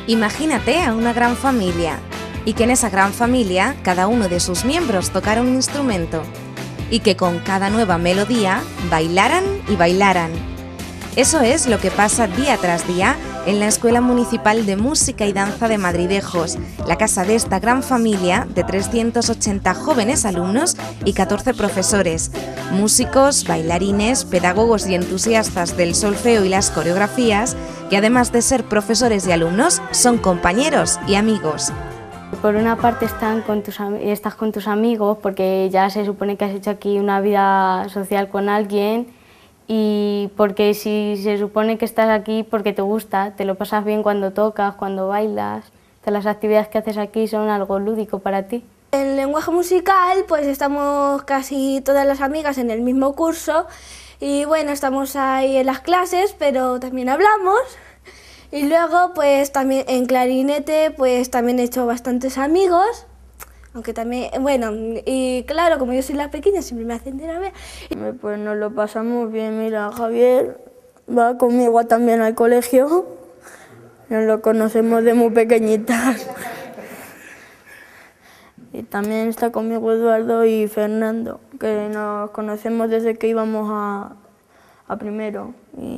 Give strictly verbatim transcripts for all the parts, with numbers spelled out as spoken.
Imagínate a una gran familia y que en esa gran familia cada uno de sus miembros tocara un instrumento y que con cada nueva melodía bailaran y bailaran. Eso es lo que pasa día tras día en la Escuela Municipal de Música y Danza de Madridejos, la casa de esta gran familia de trescientos ochenta jóvenes alumnos y catorce profesores, músicos, bailarines, pedagogos y entusiastas del solfeo y las coreografías, que además de ser profesores y alumnos, son compañeros y amigos. Por una parte están con tus, estás con tus amigos porque ya se supone que has hecho aquí una vida social con alguien, y porque si se supone que estás aquí porque te gusta, te lo pasas bien cuando tocas, cuando bailas, las actividades que haces aquí son algo lúdico para ti. En lenguaje musical pues estamos casi todas las amigas en el mismo curso y bueno, estamos ahí en las clases, pero también hablamos. Y luego pues también en clarinete pues también he hecho bastantes amigos. Aunque también, bueno, y claro, como yo soy la pequeña, siempre me hacen de la vez. Pues nos lo pasamos bien. Mira, Javier va conmigo también al colegio. Nos lo conocemos de muy pequeñitas. Y también está conmigo Eduardo y Fernando, que nos conocemos desde que íbamos a, a primero,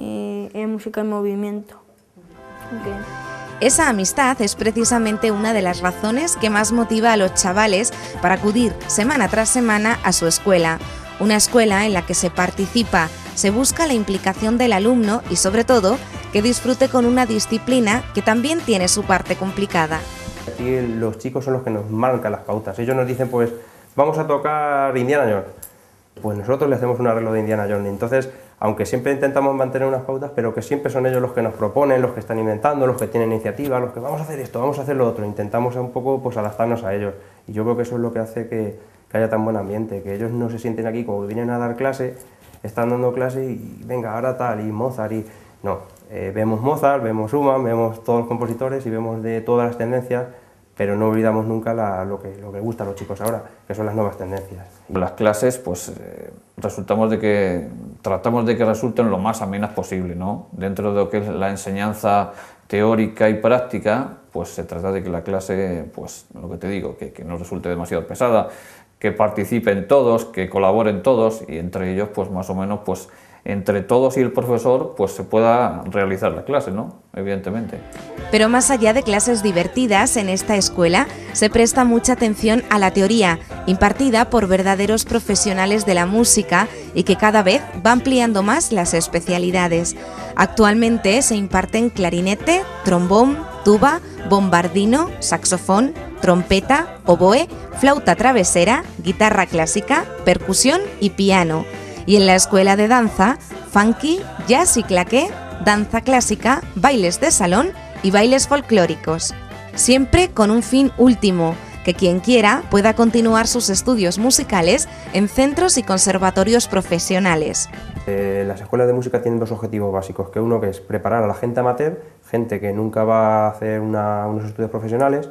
y en música en movimiento. Okay. Esa amistad es precisamente una de las razones que más motiva a los chavales para acudir semana tras semana a su escuela. Una escuela en la que se participa, se busca la implicación del alumno y sobre todo que disfrute con una disciplina que también tiene su parte complicada. Aquí los chicos son los que nos marcan las pautas. Ellos nos dicen, pues vamos a tocar Indiana Jones. Pues nosotros le hacemos un arreglo de Indiana Jones. Entonces, aunque siempre intentamos mantener unas pautas, pero que siempre son ellos los que nos proponen, los que están inventando, los que tienen iniciativa, los que vamos a hacer esto, vamos a hacer lo otro. Intentamos un poco pues adaptarnos a ellos. Y yo creo que eso es lo que hace que, que haya tan buen ambiente, que ellos no se sienten aquí como vienen a dar clase, están dando clase y venga, ahora tal, y Mozart, y... No, eh, vemos Mozart, vemos Schumann, vemos todos los compositores y vemos de todas las tendencias, pero no olvidamos nunca la, lo, que, lo que gusta a los chicos ahora, que son las nuevas tendencias. En las clases, pues, eh, resultamos de que, tratamos de que resulten lo más amenas posible, ¿no? Dentro de lo que es la enseñanza teórica y práctica, pues se trata de que la clase, pues, lo que te digo, que, que no resulte demasiado pesada, que participen todos, que colaboren todos, y entre ellos, pues, más o menos, pues, entre todos y el profesor, pues se pueda realizar la clase, ¿no? Evidentemente. Pero más allá de clases divertidas, en esta escuela se presta mucha atención a la teoría, impartida por verdaderos profesionales de la música y que cada vez va ampliando más las especialidades. Actualmente se imparten clarinete, trombón, tuba, bombardino, saxofón, trompeta, oboe, flauta travesera, guitarra clásica, percusión y piano. Y en la escuela de danza, funky, jazz y claqué, danza clásica, bailes de salón y bailes folclóricos. Siempre con un fin último, que quien quiera pueda continuar sus estudios musicales en centros y conservatorios profesionales. Eh, las escuelas de música tienen dos objetivos básicos, que uno que es preparar a la gente amateur, gente que nunca va a hacer una, unos estudios profesionales,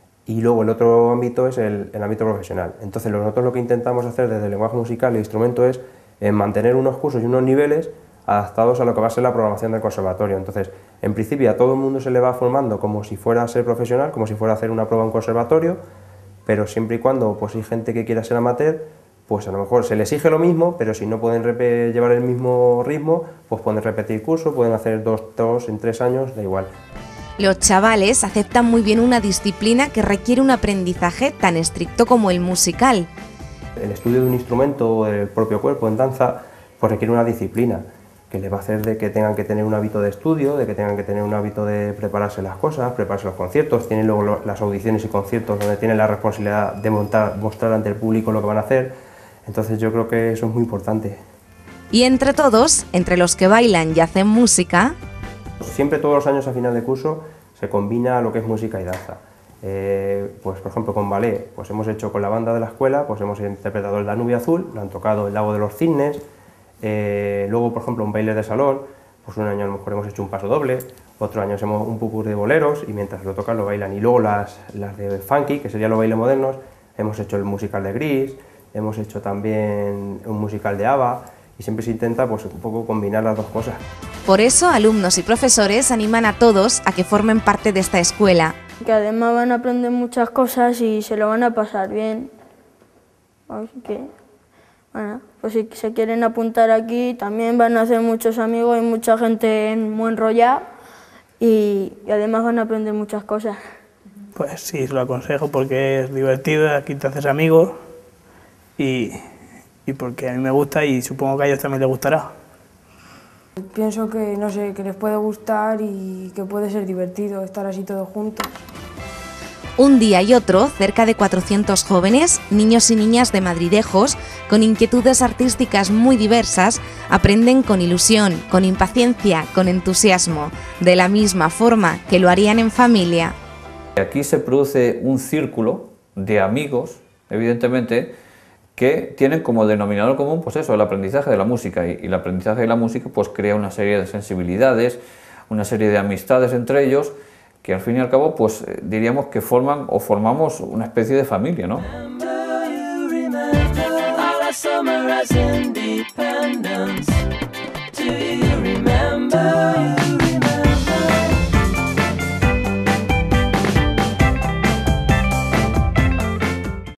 y luego el otro ámbito es el, el ámbito profesional. Entonces nosotros lo que intentamos hacer desde el lenguaje musical y el instrumento es en mantener unos cursos y unos niveles adaptados a lo que va a ser la programación del conservatorio. Entonces, en principio a todo el mundo se le va formando como si fuera a ser profesional, como si fuera a hacer una prueba en conservatorio, pero siempre y cuando pues hay gente que quiera ser amateur, pues a lo mejor se le exige lo mismo, pero si no pueden llevar el mismo ritmo, pues pueden repetir curso, pueden hacer dos, dos en tres años, da igual. Los chavales aceptan muy bien una disciplina que requiere un aprendizaje tan estricto como el musical. El estudio de un instrumento o del propio cuerpo en danza pues requiere una disciplina que les va a hacer de que tengan que tener un hábito de estudio, de que tengan que tener un hábito de prepararse las cosas, prepararse los conciertos, tienen luego lo, las audiciones y conciertos donde tienen la responsabilidad de montar, mostrar ante el público lo que van a hacer, entonces yo creo que eso es muy importante. Y entre todos, entre los que bailan y hacen música... Siempre todos los años a final de curso se combina lo que es música y danza. Eh, pues por ejemplo con ballet, pues hemos hecho con la banda de la escuela, pues hemos interpretado el Danubio Azul, lo han tocado el Lago de los Cisnes, eh, luego por ejemplo un baile de salón, pues un año a lo mejor hemos hecho un paso doble, otro año hacemos un popurrí de boleros y mientras lo tocan lo bailan, y luego las, las de funky, que serían los bailes modernos, hemos hecho el musical de Gris, hemos hecho también un musical de ABBA y siempre se intenta pues un poco combinar las dos cosas. Por eso, alumnos y profesores animan a todos a que formen parte de esta escuela. Que además van a aprender muchas cosas y se lo van a pasar bien. Así que, bueno, pues si se quieren apuntar aquí, también van a hacer muchos amigos y mucha gente muy enrollada y, y además van a aprender muchas cosas. Pues sí, lo aconsejo porque es divertido, aquí te haces amigos y, y porque a mí me gusta y supongo que a ellos también les gustará. Pienso que, no sé, que les puede gustar y que puede ser divertido estar así todos juntos. Un día y otro, cerca de cuatrocientos jóvenes, niños y niñas de Madridejos, con inquietudes artísticas muy diversas, aprenden con ilusión, con impaciencia, con entusiasmo, de la misma forma que lo harían en familia. Aquí se produce un círculo de amigos, evidentemente, que tienen como denominador común pues eso, el aprendizaje de la música, y, y el aprendizaje de la música pues crea una serie de sensibilidades, una serie de amistades entre ellos, que al fin y al cabo pues eh, diríamos que forman o formamos una especie de familia, ¿no?